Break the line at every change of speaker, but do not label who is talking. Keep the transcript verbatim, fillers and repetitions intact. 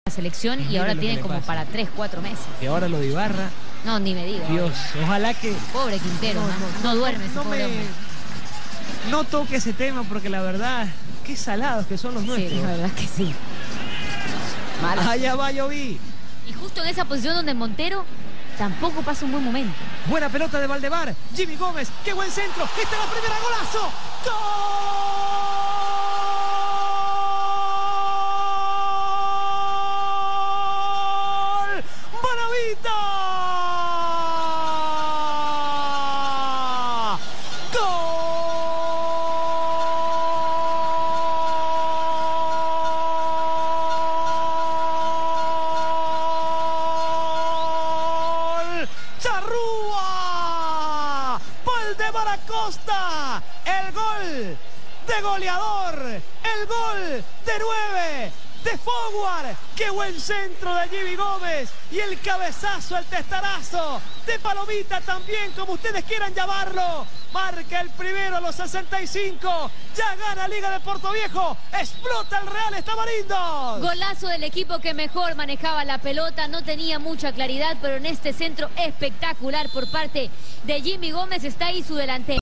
selección y ahora tiene como para tres, cuatro meses.
Y ahora lo de Ibarra.
No, ni me diga.
Dios, ojalá que...
Pobre Quintero, no, no, no, no duerme ese
no,
pobre
me,
hombre.
no toque ese tema porque la verdad, qué salados que son los nuestros.
Sí, la verdad que sí.
Mala. Allá va Lloví.
Y justo en esa posición donde Montero tampoco pasa un buen momento.
Buena pelota de Valdemar. Jimmy Gómez, qué buen centro. Esta es la primera, golazo. ¡Gol! ¡Maravita! ¡Charrúa! Valdemar Acosta, el gol de goleador, el gol de nueve de Forward. ¡Qué buen centro de Jimmy Gómez! Y el cabezazo, el testarazo de Palomita también, como ustedes quieran llamarlo. Marca el primero a los sesenta y cinco. Ya gana Liga de Portoviejo. Explota el Real Estabarindos.
Golazo del equipo que mejor manejaba la pelota. No tenía mucha claridad, pero en este centro espectacular por parte de Jimmy Gómez está ahí su delantero.